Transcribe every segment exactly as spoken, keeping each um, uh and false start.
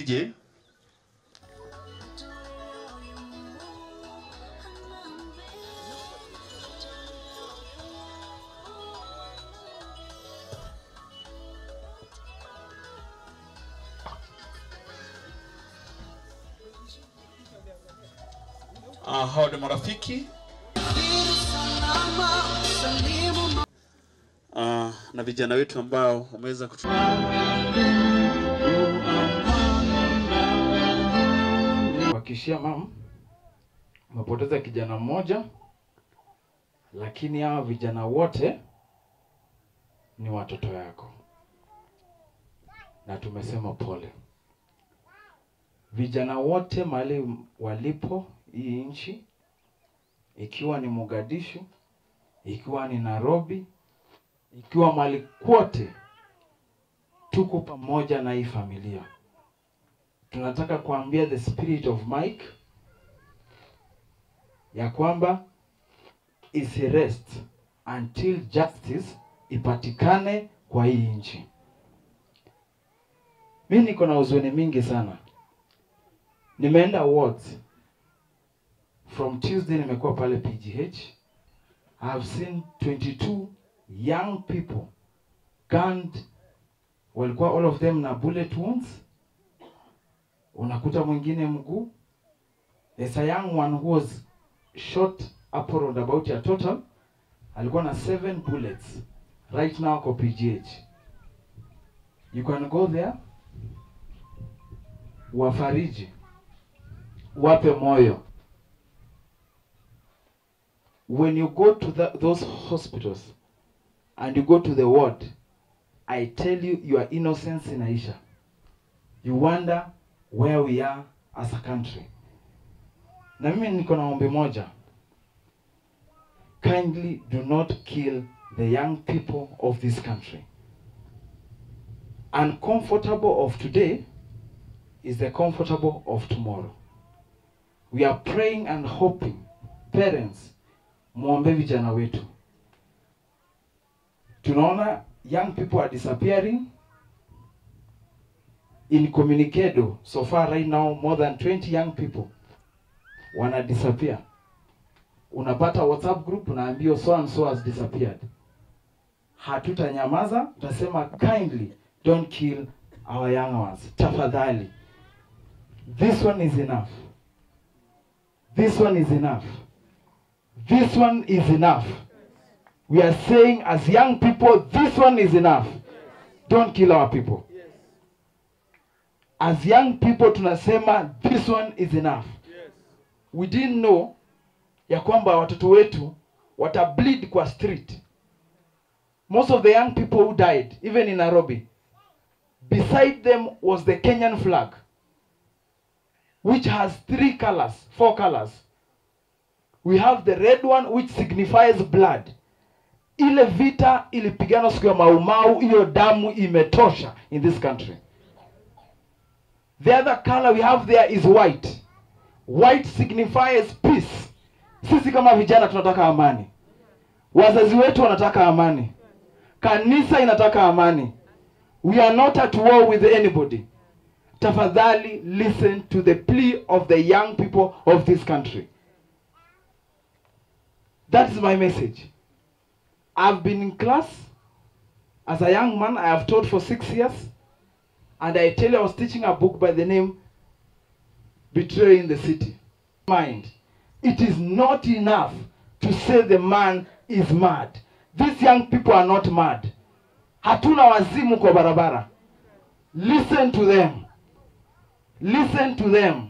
D J. Ah, hao ni marafiki. Ah, na vijana wetu ambao wameweza kutu Wakishia mama umepoteza kijana mmoja, lakini hawa vijana wote ni watoto yako. Na tumesema pole. Vijana wote mahali walipo hii nchi, ikiwa ni Mogadishu, ikiwa ni Nairobi, ikiwa mahali kwote, tuko pamoja na hii familia. Tunataka kuambia the spirit of Mike ya kwamba isi rest until justice ipatikane kwa hii nchi. Mimi niko na huzuni mingi sana. Nimeenda awards. From Tuesday nimekuwa pale P G H. I have seen twenty-two young people gunned, walikuwa all of them na bullet wounds. Unakuta mwingine mguu. There's a young one who was shot up around about a total. Alikuwa na seven bullets. Right now kwa P G H. You can go there. Wafariji. Wape moyo. When you go to the, those hospitals and you go to the ward, I tell you, your innocence inaisha. You wonder where we are as a country. Na mimi niko na ombi moja. Kindly do not kill the young people of this country. Uncomfortable of today is the comfortable of tomorrow. We are praying and hoping, parents, muombe vijana wetu. Tunaona young people are disappearing. In Communicado, so far right now, more than twenty young people wana disappear. Unapata WhatsApp group, unaambiwa so and so has disappeared. Hatutanyamaza, tutasema kindly don't kill our young ones. Tafadhali. This one is enough. This one is enough. This one is enough. We are saying as young people, this one is enough. Don't kill our people. As young people tunasema this one is enough. We didn't know ya kwamba watoto wetu wata bleed kwa street. Most of the young people who died, even in Nairobi, beside them was the Kenyan flag, which has three colors, four colors. We have the red one, which signifies blood. Ile vita ilipigana siku ya Mau Mau, hiyo damu imetosha in this country. The other color we have there is white. White signifies peace. Sisi kama vijana tunataka amani. Wazazi wetu wanataka amani. Kanisa inataka amani. We are not at war with anybody. Tafadhali listen to the plea of the young people of this country. That is my message. I've been in class. As a young man, I have taught for six years. And I tell you, I was teaching a book by the name Betrayal in the City. Mind. It is not enough to say the man is mad. These young people are not mad. Hatuna wazimu kwa barabara. Listen to them. Listen to them.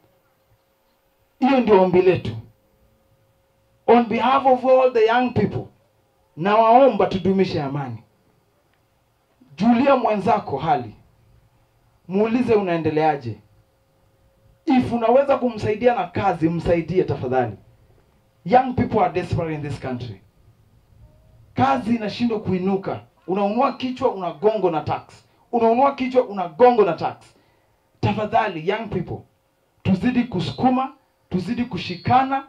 Hiyo ndio ombi letu. On behalf of all the young people, na waomba tudumishe amani. Julia mwenzako hali. Muulize unaendeleaje. If unaweza kumsaidia na kazi, msaidie tafadhali. Young people are desperate in this country. Kazi inashindwa kuinuka. Unaunua kichwa unagongo na tax. Unaunua kichwa unagongo na tax. Tafadhali young people, tuzidi kusukuma, tuzidi kushikana.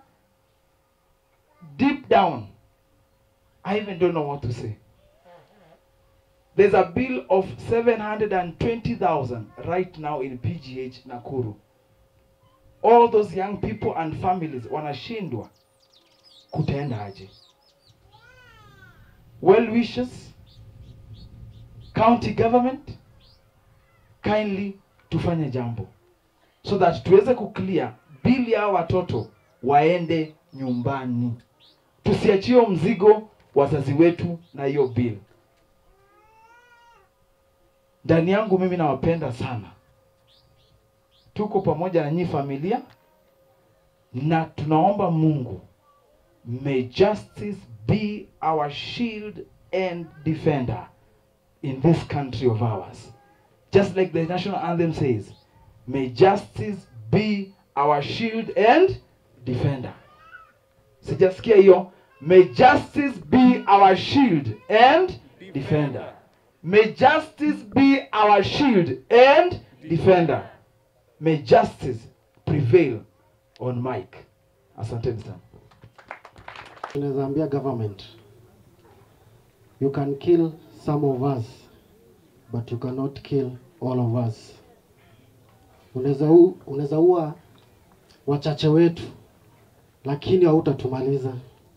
Deep down, I even don't know what to say. There's a bill of seven hundred twenty thousand right now in P G H Nakuru. All those young people and families wanashindwa kutenda aje. Well wishes, county government, kindly tufanye jambo so that tuweze kuclear bill ya watoto waende nyumbani. Tusiachie mzigo wazazi wetu na hiyo bill. Ndani yangu mimi nawapenda sana. Tuko pamoja na nyinyi familia na tunaomba Mungu, may justice be our shield and defender in this country of ours. Just like the national anthem says, may justice be our shield and defender. Sijasikia hiyo. May justice be our shield and defender. May justice be our shield and defender. May justice prevail on Mike. Asante sana. Zambia government, you can kill some of us, but you cannot kill all of us. Unaweza ua wachache wetu, lakini hautatumaliza.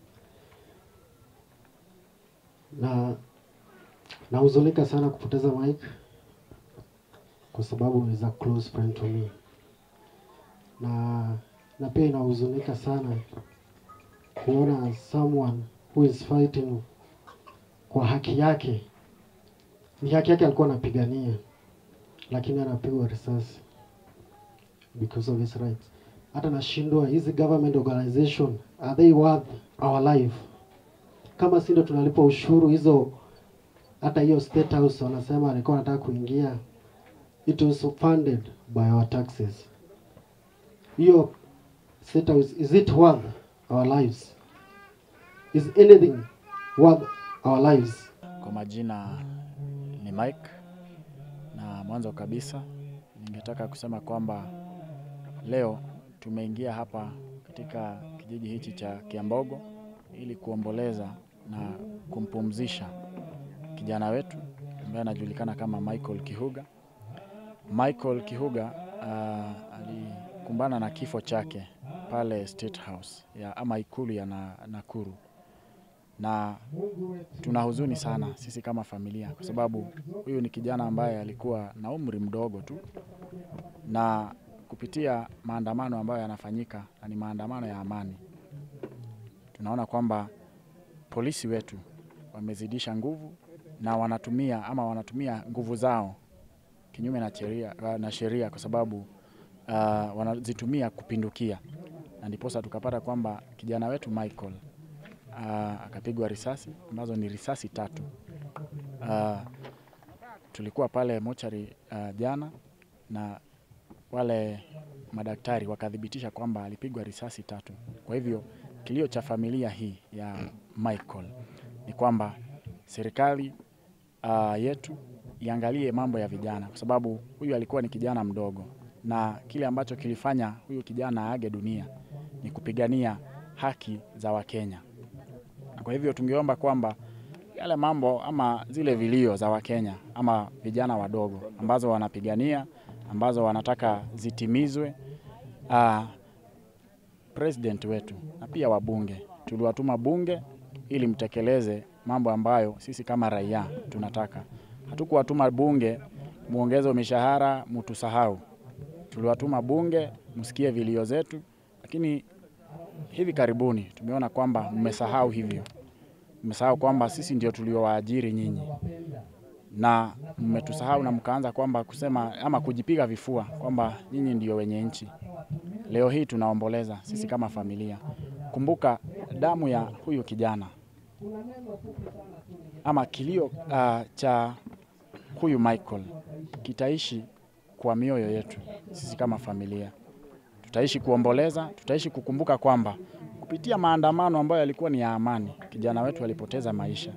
Na na huzunika sana kupoteza Mike kwa sababu is a close friend to me. Na na pia inahuzunika sana kuona someone who is fighting kwa haki yake. Ni haki yake alikuwa anapigania, lakini anapigwa risasi because of his rights. Hata nashindwa hizi government organization, are they worth our life? Kama si ndio tunalipa ushuru hizo, hata hiyo State House wanasema alikuwa anataka kuingia, it was funded by our taxes. Hiyo State House, is it worth our lives? Is anything worth our lives? Kwa majina ni Mike, na mwanzo kabisa ningetaka kusema kwamba leo tumeingia hapa katika kijiji hichi cha Kiambogo ili kuomboleza na kumpumzisha kijana wetu ambaye anajulikana kama Michael Kihuga. Michael Kihuga uh, alikumbana na kifo chake pale State House ya ama ikulu ya na, Nakuru. Na tunahuzuni sana sisi kama familia kwa sababu huyu ni kijana ambaye alikuwa na umri mdogo tu, na kupitia maandamano ambayo yanafanyika na ni maandamano ya amani, tunaona kwamba polisi wetu wamezidisha nguvu na wanatumia ama wanatumia nguvu zao kinyume na sheria na sheria kwa sababu uh, wanazitumia kupindukia. Na ndiposa tukapata kwamba kijana wetu Michael uh, akapigwa risasi ambazo ni risasi tatu. Uh, tulikuwa pale mochari uh, jana na wale madaktari wakadhibitisha kwamba alipigwa risasi tatu. Kwa hivyo kilio cha familia hii ya Michael ni kwamba serikali uh, yetu iangalie mambo ya vijana kwa sababu huyu alikuwa ni kijana mdogo, na kile ambacho kilifanya huyu kijana aage dunia ni kupigania haki za Wakenya. Kwa hivyo tungeomba kwamba yale mambo ama zile vilio za Wakenya ama vijana wadogo ambazo wanapigania, ambazo wanataka zitimizwe, uh, president wetu na pia wabunge, tuliwatuma bunge ili mtekeleze mambo ambayo sisi kama raia tunataka. Hatukuwatuma bunge muongeze mishahara mtusahau. Tuliwatuma bunge msikie vilio zetu, lakini hivi karibuni tumeona kwamba mmesahau hivyo. Mmesahau kwamba sisi ndio tuliowaajiri nyinyi, na mmetusahau na mkaanza kwamba kusema ama kujipiga vifua kwamba nyinyi ndio wenye nchi. Leo hii tunaomboleza sisi kama familia. Kumbuka damu ya huyu kijana ama kilio uh, cha huyu Michael kitaishi kwa mioyo yetu sisi kama familia. Tutaishi kuomboleza, tutaishi kukumbuka kwamba kupitia maandamano ambayo yalikuwa ni ya amani, kijana wetu alipoteza maisha.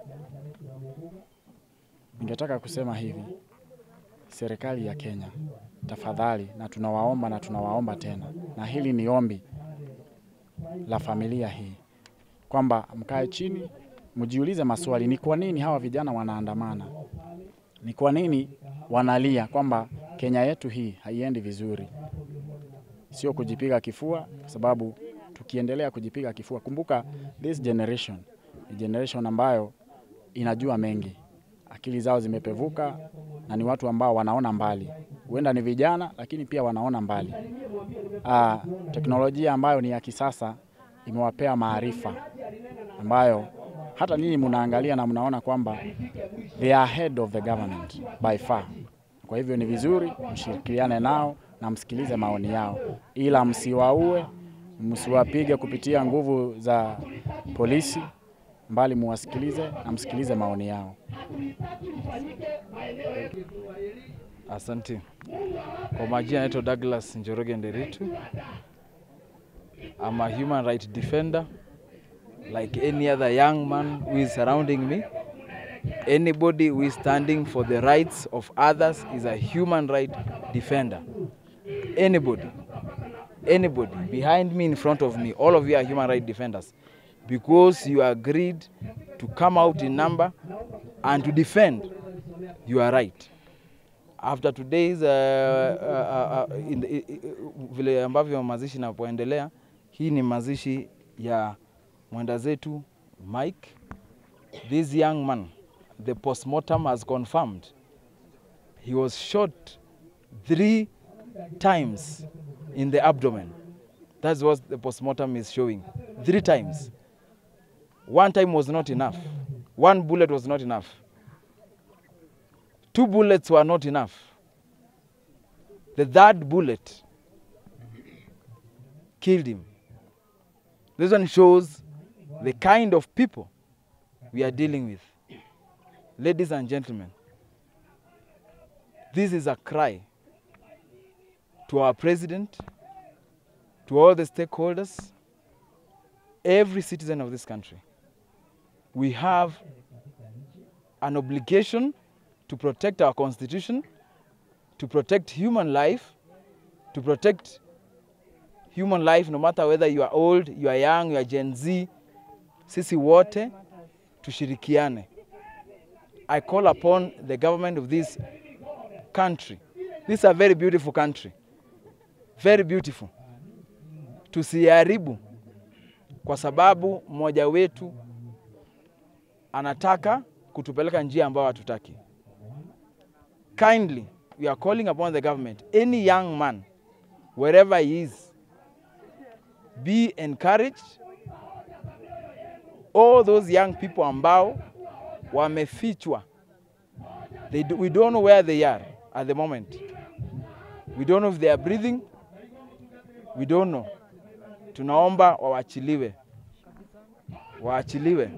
Ningetaka kusema hivi, serikali ya Kenya, tafadhali, na tunawaomba na tunawaomba tena, na hili ni ombi la familia hii, kwamba mkae chini, mjiulize maswali, ni kwa nini hawa vijana wanaandamana? Ni kwa nini wanalia kwamba Kenya yetu hii haiendi vizuri? Sio kujipiga kifua, kwa sababu tukiendelea kujipiga kifua, kumbuka this generation ni generation ambayo inajua mengi. Akili zao zimepevuka na ni watu ambao wanaona mbali. Huenda ni vijana lakini pia wanaona mbali. Ah, teknolojia ambayo ni ya kisasa imewapea maarifa ambayo hata ninyi mnaangalia na mnaona kwamba they are ahead of the government by far. Kwa hivyo ni vizuri mshirikiane nao na msikilize maoni yao, ila msiwaue, msiwapige kupitia nguvu za polisi, mbali muwasikilize na msikilize maoni yao. Asante. Kwa majina naitwa Douglas Njoroge Nderitu. I'm a human rights defender like any other young man who is surrounding me. Anybody who is standing for the rights of others is a human right defender. Anybody, anybody behind me, in front of me, all of you are human right defenders because you agreed to come out in number and to defend your right. After today's uh, uh, uh, in the, uh, vile ambavyo mazishi napoendelea, hii ni mazishi ya mwenda zetu Mike. This young man, the postmortem has confirmed he was shot three times in the abdomen. That's what the postmortem is showing. Three times. One time was not enough. One bullet was not enough. Two bullets were not enough. The third bullet killed him. This one shows the kind of people we are dealing with. Ladies and gentlemen, this is a cry to our president, to all the stakeholders, every citizen of this country. We have an obligation to protect our constitution, to protect human life, to protect human life no matter whether you are old, you are young, you are Gen Z. Sisi wote tushirikiane. I call upon the government of this country. This is a very beautiful country. Very beautiful. Tusiharibu kwa sababu mmoja wetu anataka kutupeleka njia ambayo hatutaki. Kindly, we are calling upon the government, any young man, wherever he is, be encouraged. All those young people ambao wamefichwa, they do, we don't know where they are at the moment. We don't know if they are breathing. We don't know. Tunaomba waachiliwe. Waachiliwe.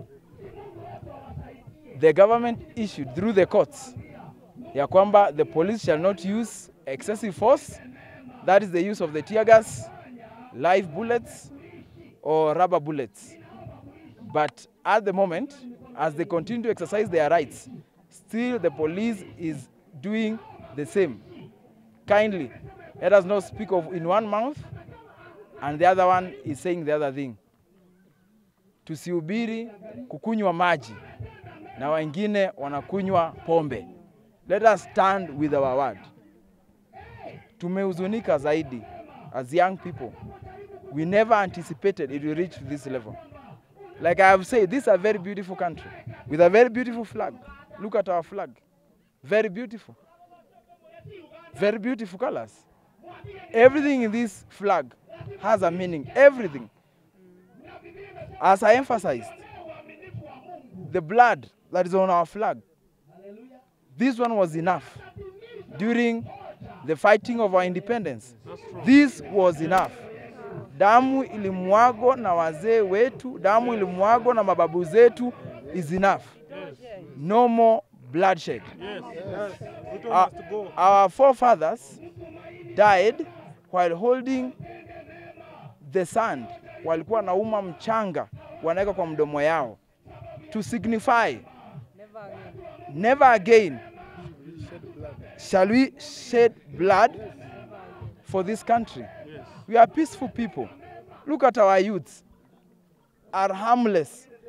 The government issued through the courts ya kwamba the police shall not use excessive force. That is the use of the tear gas, live bullets, or rubber bullets. But at the moment, as they continue to exercise their rights, still the police is doing the same. Kindly, let us not speak of in one mouth and the other one is saying the other thing. Tusihubiri kukunywa maji na wengine wanakunywa pombe. Let us stand with our word. Tumehuzunika zaidi as young people. We never anticipated it will reach to this level. Like I have said, this is a very beautiful country with a very beautiful flag. Look at our flag. Very beautiful. Very beautiful colors. Everything in this flag has a meaning. Everything. As I emphasized, the blood that is on our flag, this one was enough during the fighting of our independence. This was enough. Damu ilimwagwa na wazee wetu, damu ilimwagwa na mababu zetu is enough. No more bloodshed. Our, our forefathers died while holding the sand. Walikuwa nauma mchanga wanaweka kwa mdomo yao to signify never again shall we shed blood for this country. We are peaceful people. Look at our youths, are harmless.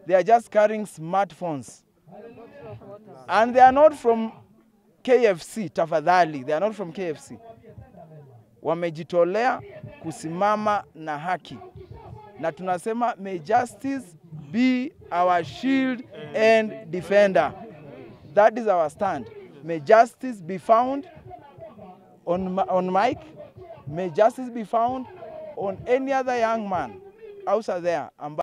They are just carrying smartphones. And they are not from K F C, tafadhali. They are not from K F C. Wamejitolea kusimama na haki. Na tunasema, may justice be our shield and defender. That is our stand. May justice be found on, on Mike. May justice be found on any other young man outside there.